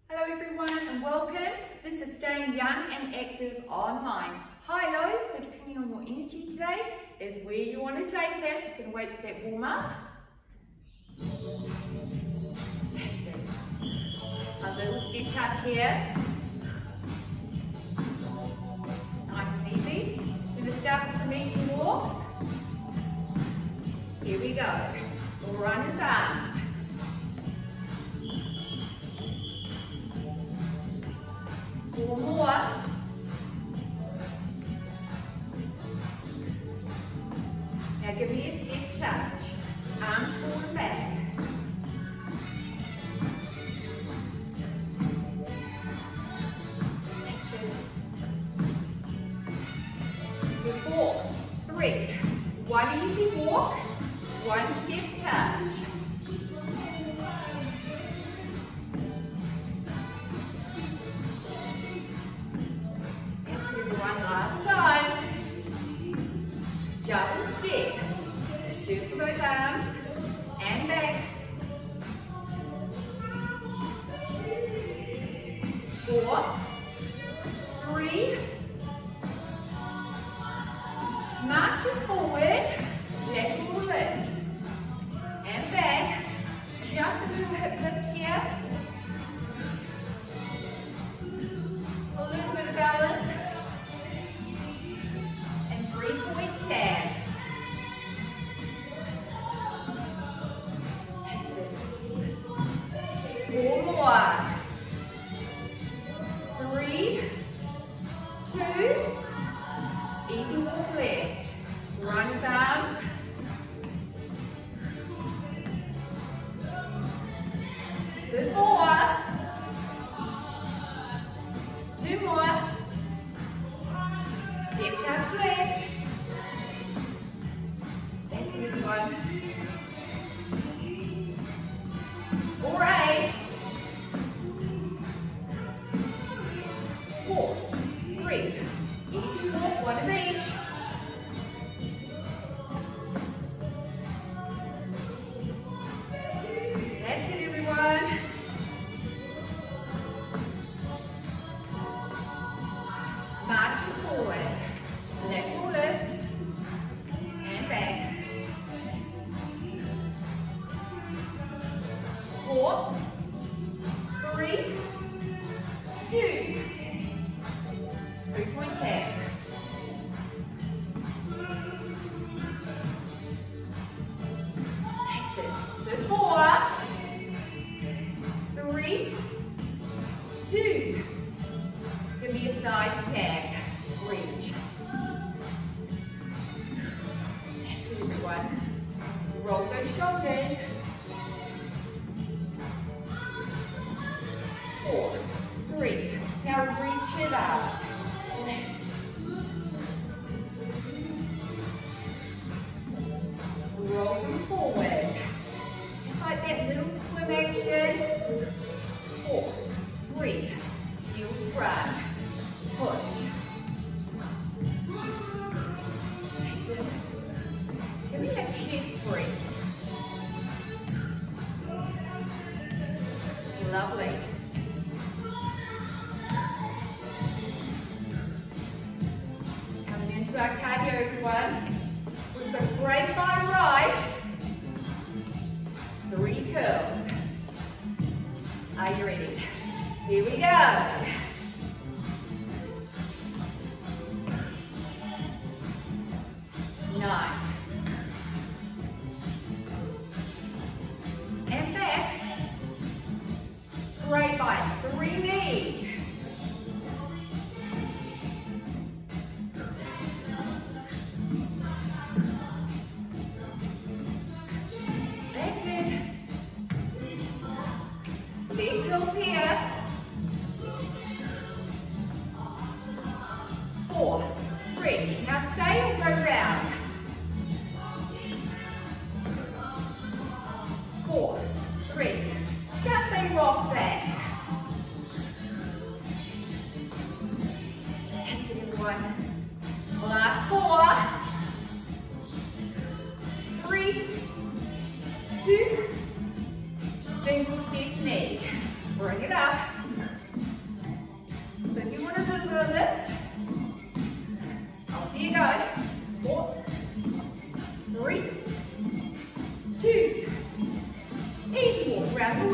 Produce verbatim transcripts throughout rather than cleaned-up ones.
Hello everyone and welcome. This is Staying Young and Active Online. High low, so depending on your energy today is where you want to take it. You can wait for that warm up. A little step touch here. Nice and easy. We're going to start with some easy walks. Here we go. We'll run his arms. Four more. Now give me a step touch. Arms forward and back. Four, three, one easy walk, one step touch. One last time. Double step. Circle those arms and back. Four, three, march it forward, lateral lift, and back. Just a little hip lift here. A little bit of balance. Three-point tag. Four more. Three, two, easy walk left. Run his arms. Good, four. Two more. Step touch left. One. Or eight. Four. Three. Easy walk, one of each. That's it, everyone. Marching forward. Lateral lift. And back. Four, three, two, three-point tag. Good, four, three, two. Give me a side tag. Reach. Everyone, roll those shoulders. Four, three. Now reach it up. Roll them forward. Just like that little swim action. Four, three. Heels front. Push. Give me a chest breathe. Lovely. Our cardio, everyone. We've got great by right. Three curls. Are you ready? Here we go. Nine. And back. Great by three knees. Big curls here. Four, three. Now stay or go round. Four, three. Just a rock back. And everyone. Last four. Three, two, single step knee. Bring it up.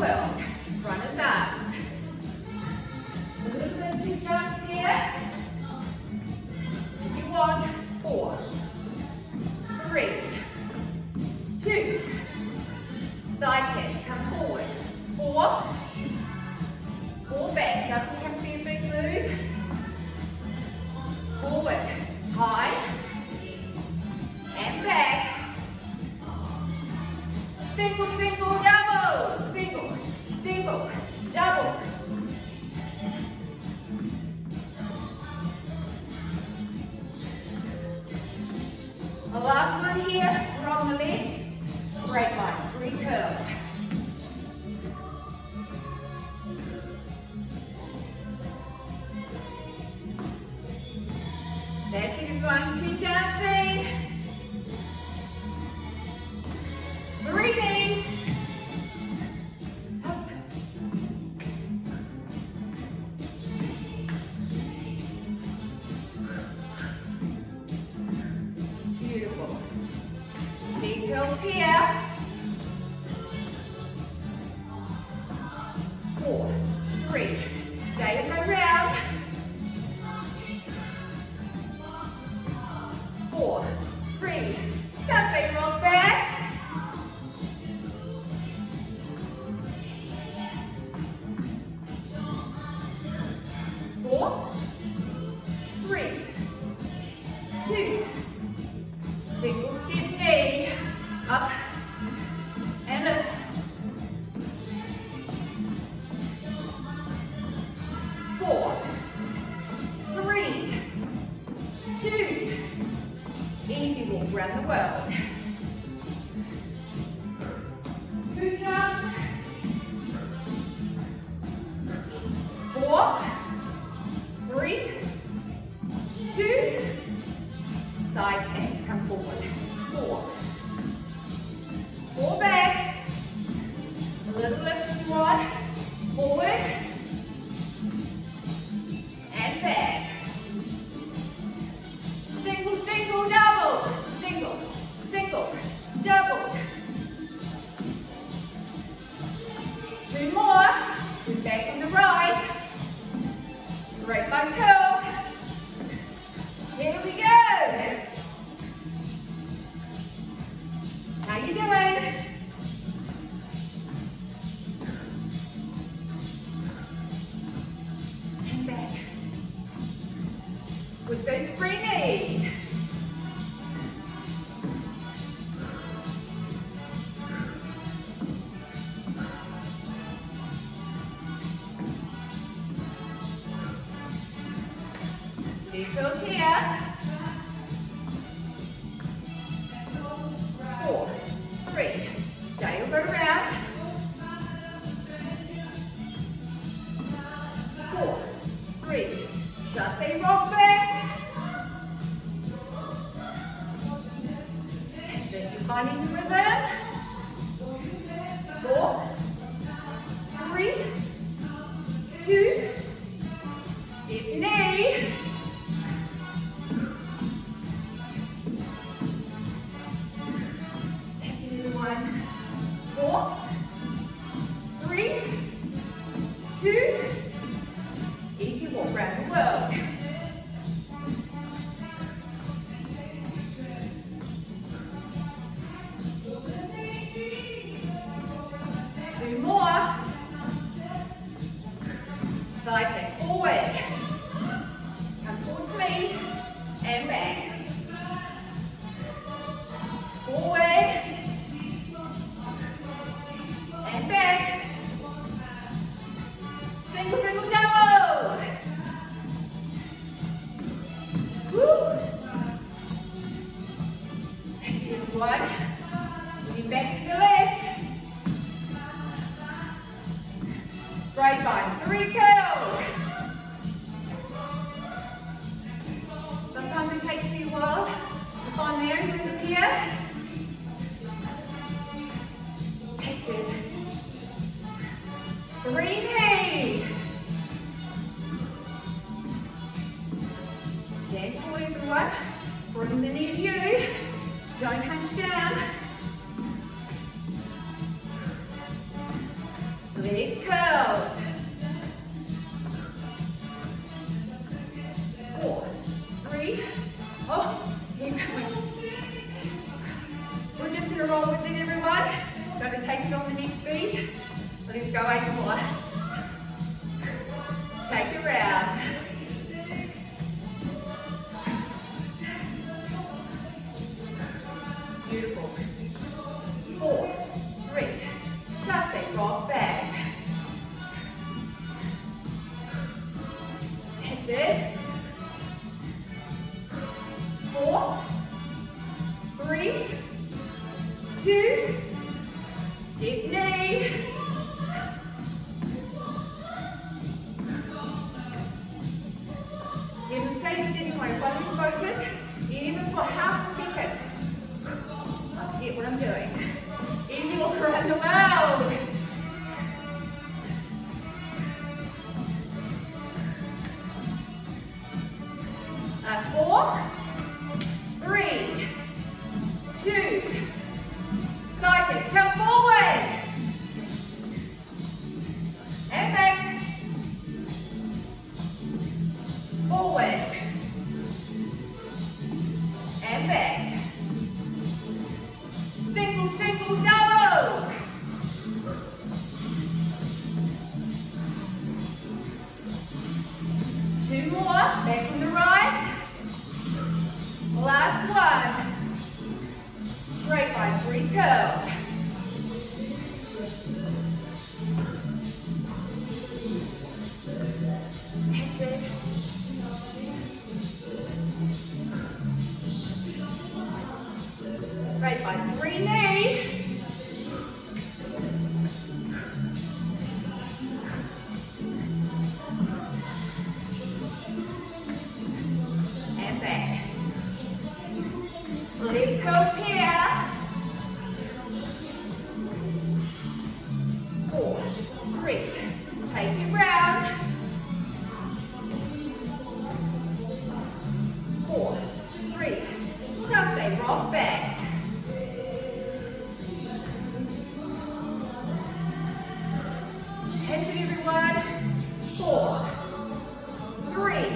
world. Runners arms. A little bit of two jumps here. If you want, four, three, two, side test, come forward, four, four back, doesn't have to be a big move, forward, high, and back, single, single, double, single, single, double. The last one here, we're on the left, straight line, three curl. That's it, everyone, keep dancing. Breathing. Up. Beautiful. Big curls here. Four, three, stay in the round. Four, three, just a rock back. Four, three, two, single step knee, up and lift. Four, three, two, easy walk around the world. Two jumps. Four, three, two, side test, come forward. Four, four back, a little lift if you want, forward, and back. Single, single, double, single, single, double. Two more, two back on the right, right by curl. Here we go. How you doing? And back. With those three knees. Big curls here. Four, three, stay over around. Four, three, just a rock back. And then you're finding the rhythm. Four, three, two, step knee. One, four, three, two, easy walk around the world. Two more. Side back forward. Come towards me and back. Forward. And back. Single, single, double. Woo. One. Lean back to the left. Right line. Three curls. Sometimes it takes me a while to find my own rhythm here. That's it. Three knees. Stand tall, everyone. Bring the knee to you. Don't hunch down. The Let's go eight more. Take it round. Beautiful. Four, three, shuffle, rock back. That's it. Four, three, two, stick knee. Demonstrate this anyway. If I lose focus, even for half a second, I forget what I'm doing. Even walk around the world. Uh, four, three, two, side kick, come forward, and back, forward, and back, single, single, double, two more, back from the right, last one. Great by three curl. That's it. Great by three knee. And back. Leg curls here. Four, three, take it round. Four, three, shuffle, rock back. Hands in everyone. Four, three,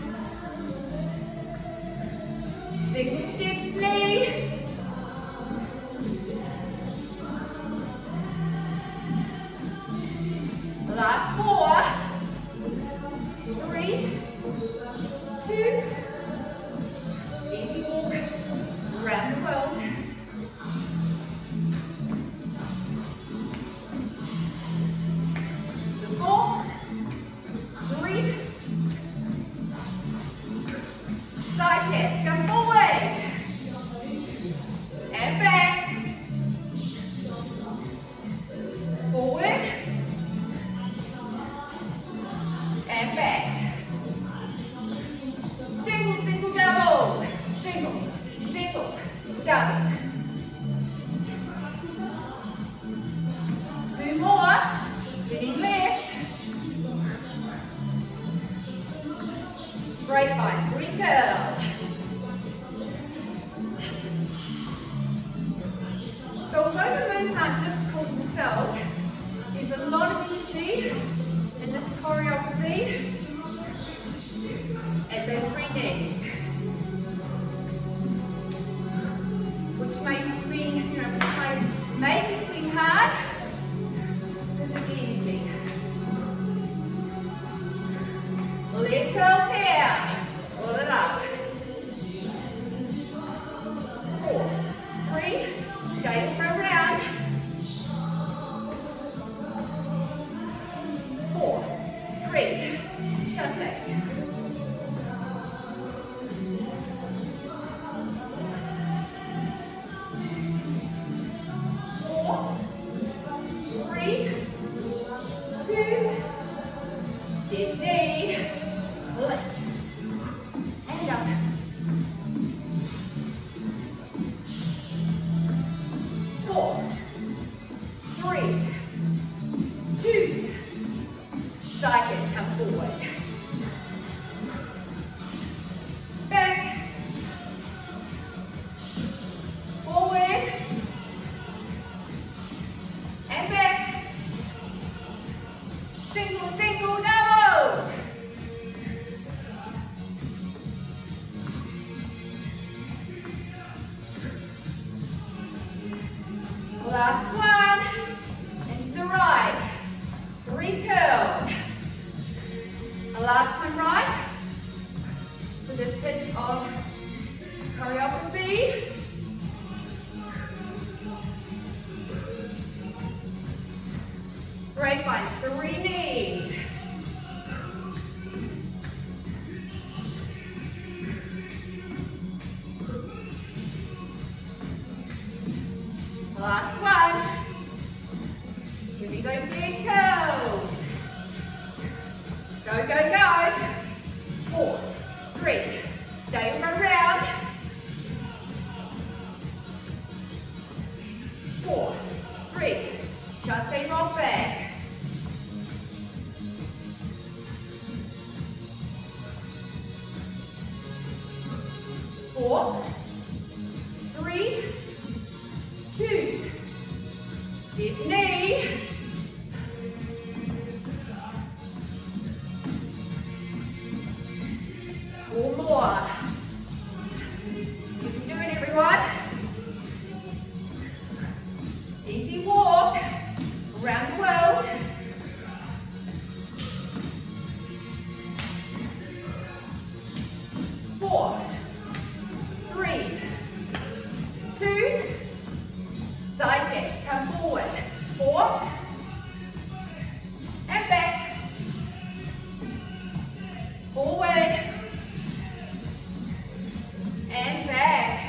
single step knee. Last four, three, two, easy walk around the world. Four, three, side tap, come forward, and back, forward, and back. Single, single, double. Single, single, double. Two more. Getting left. Straight by three curls. So although the moves aren't difficult themselves, there's a lot of energy in this choreography at those three knees, which makes me, you know, which may make it seem hard, because it's easy. Leg curls here, roll it up. Four, three, skate for a round. Four, three, shuffle. Four, three, two, step knee, lift, and up. Four, three, two, side kick, come forward. Back, forward, and back. Single, single, double. Last one, and to the right. last time, right? So this bit of choreography. Great one, three knees. Last one. Here we go, big toes. Go, go, go. Four, three, stay around. Four, three, just stay rock back. Four, three, two, step knee. Four more. You can do it, everyone. Easy walk around the world. Four, three, two, side kicks, come forward. Four, and back. Forward, and back.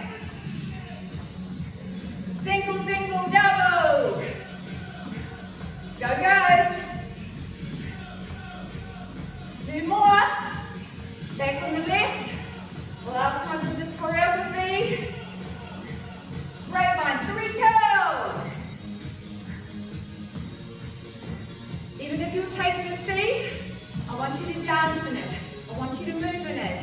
Single, single, double. Go, go. Two more. Back on the left. Last time for this choreography. Great one. Three curls. Even if you're taking a seat, I want you to dance in it. I want you to move in it.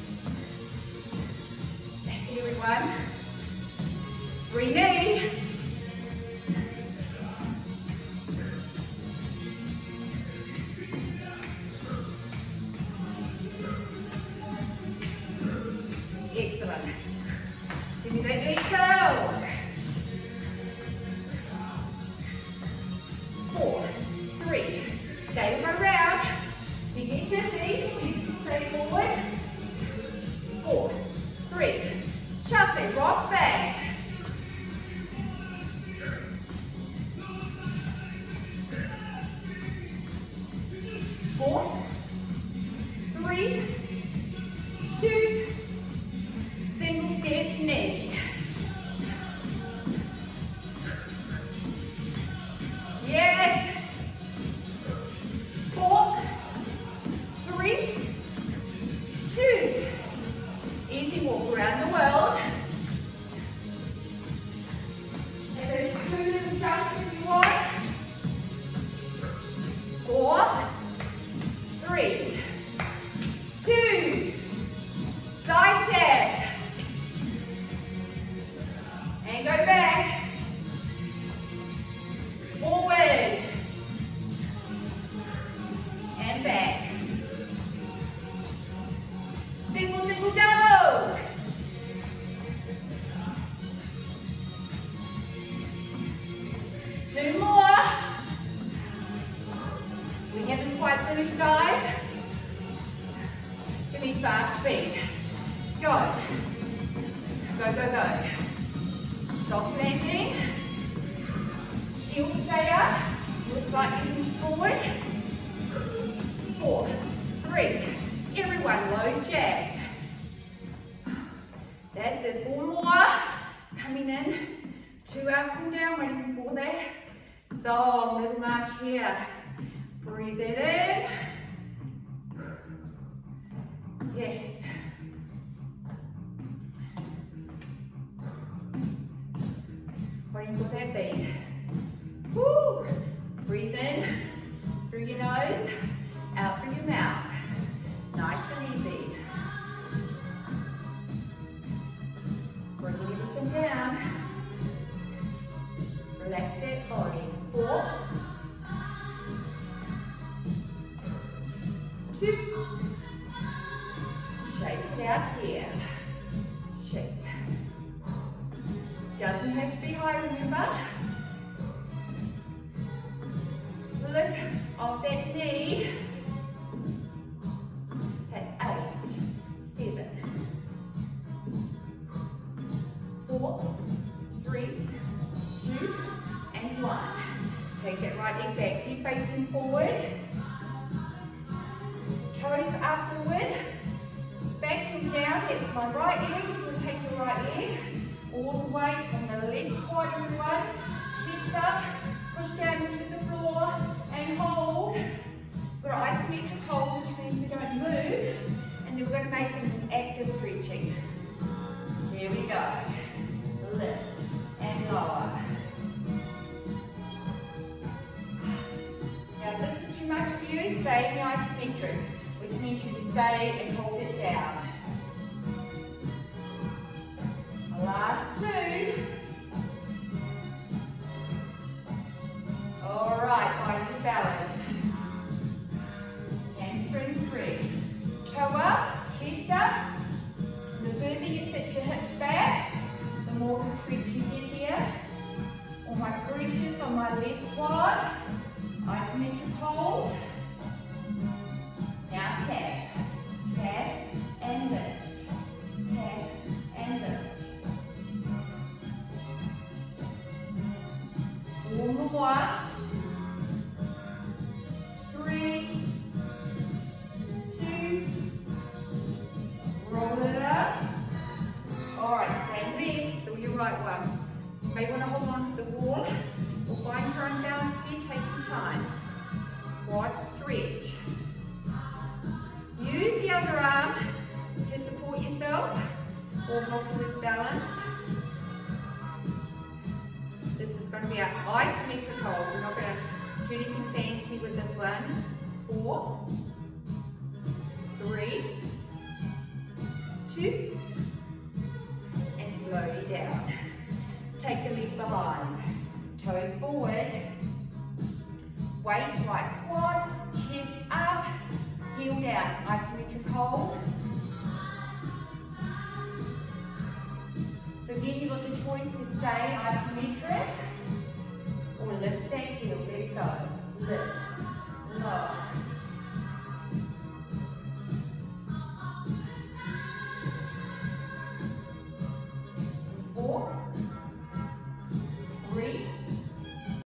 Everyone. Three knee. Excellent. Give me that knee curl. Four, three, stay around. You get dizzy, you can stay forward. Four, three, shuffle, rock back. Four, three, two, single step knee. Yes. Four, three, two. Easy walk around the world. And then two little jumps if you want. Four, three, two, side tap. And go back. Forward. And back. Single, single, double. Two more. We haven't quite finished, guys. Give me fast feet. Go. Go, go, go. Soft landing. Heels stay up. Heels slightly push forward. Four, three. Everyone, low jabs. That's it. Four more. Coming in. Two up, cool down. Waiting for that. So, little march here. Breathe it in. Yes. Waiting for that beat. Woo. Breathe in through your nose, out through your mouth. Nice and easy. Bring everything down. Relax that body. Four, two, shake it out here. Shake. Doesn't have to be high, remember? Look off that knee. Take that right leg back, keep facing forward. Toes are forward. Back heel down, that's my right leg. You'll take your right leg all the way on the left quad, everyone. Chest up, push down into the floor and hold. We're isometric hold, which means we don't move. And then we're going to make an active stretching. Here we go. Lift and lower. Now if this is too much for you, stay in the isometric, which means you stay and hold it down. Last two. All right, find your balance. Hamstring free. Toe up, chest up. The further you sit your hips back, the more of a stretch you get here. All my pressures on my left quad. Isometric hold. Now tap, tap, and lift. Tap, and lift. One more. Three, two, roll it up. All right, same legs, do your right one. You may want to hold on to the wall or find your own balance here, take your time. Quad stretch. Use the other arm to support yourself or help you with balance. This is going to be our isometric hold. We're not going to do anything fancy with this one. Four, three, two, and slowly down. Take the leg behind. Toes forward. Weight right quad, chest up, heel down. Isometric hold. So again, you've got the choice to stay isometric